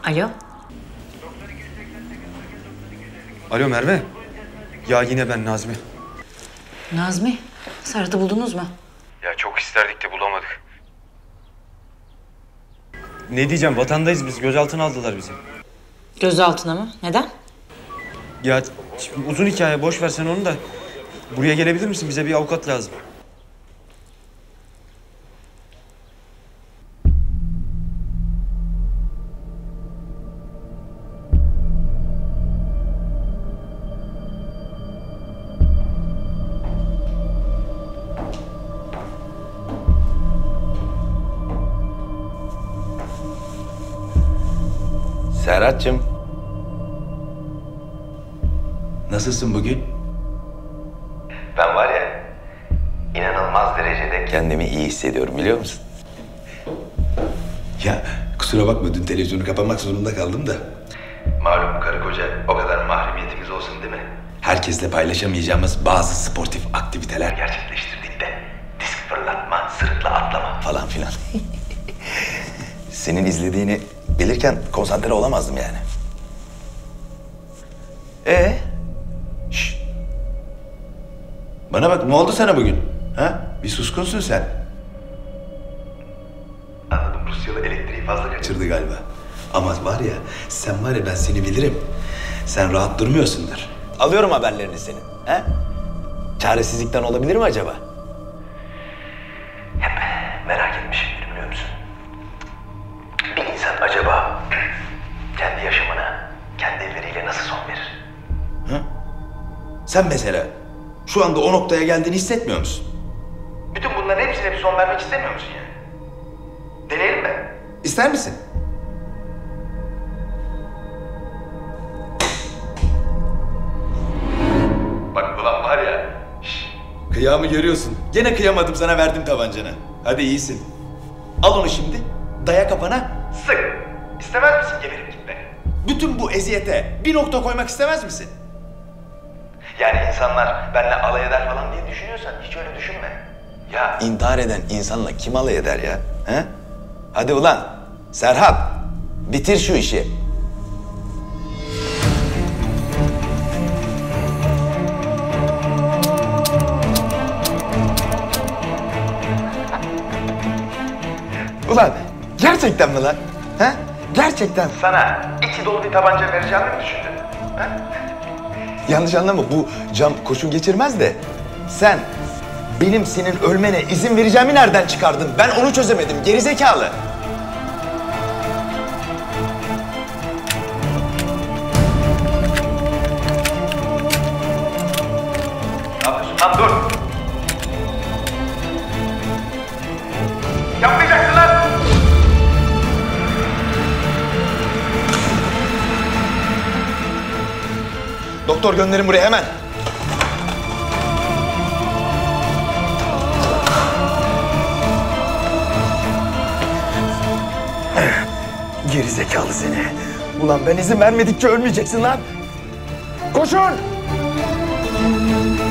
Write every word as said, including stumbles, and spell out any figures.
Alo. Alo Merve. Ya yine ben Nazmi. Nazmi, Serhat'ı buldunuz mu? Ya çok isterdik de bulamadık. Ne diyeceğim, vatandayız biz. Gözaltına aldılar bizi. Gözaltına mı? Neden? Ya şimdi uzun hikaye, boş ver sen onu da. Buraya gelebilir misin? Bize bir avukat lazım. Serhat'cığım. Nasılsın bugün? Ben var ya, inanılmaz derecede kendimi iyi hissediyorum, biliyor musun? Ya kusura bakma, dün televizyonu kapamak zorunda kaldım da. Malum karı koca o kadar mahremiyetimiz olsun değil mi? Herkesle paylaşamayacağımız bazı sportif aktiviteler Gerçekleştirdik de disk fırlatma, sırıkla atlama falan filan. Senin izlediğini bilirken konsantre olamazdım yani. Ee? Şşt. Bana bak, ne oldu sana bugün? Ha? Bir suskunsun sen. Anladım, Rusyalı elektriği fazla kaçırdı galiba. Ama var ya, sen var ya, ben seni bilirim. Sen rahat durmuyorsundur. Alıyorum haberlerini senin. He? Çaresizlikten olabilir mi acaba? Hep merak etmişimdir, biliyor musun? Bir insan acaba kendi yaşamına, kendi elleriyle nasıl son verir? Ha? Sen mesela şu anda o noktaya geldiğini hissetmiyor musun? Bütün bunların hepsine bir son vermek istemiyor musun yani? Deneyelim mi? İster misin? Bak ulan var ya. Şş. Kıyamı görüyorsun. Gene kıyamadım sana, verdim tabancanı. Hadi iyisin. Al onu şimdi. Daya kafana. Sık. İstemez misin geberip gitmek? Bütün bu eziyete bir nokta koymak istemez misin? Yani insanlar benimle alay eder falan diye düşünüyorsan hiç öyle düşünme. Ya intihar eden insanla kim alay eder ya? He? Hadi ulan Serhat, bitir şu işi. Ulan gerçekten mi lan? He? Gerçekten sana içi dolu bir tabanca vereceğimi mi düşündün? He? Yanlış anlama, bu cam kurşun geçirmez de sen benim senin ölmene izin vereceğimi nereden çıkardın? Ben onu çözemedim, gerizekalı. Ne yapıyorsun lan, dur! Yapmayacaksın lan! Doktor gönderin buraya hemen. Geri zekalı seni. Ulan ben izin vermedikçe ölmeyeceksin lan. Koşun!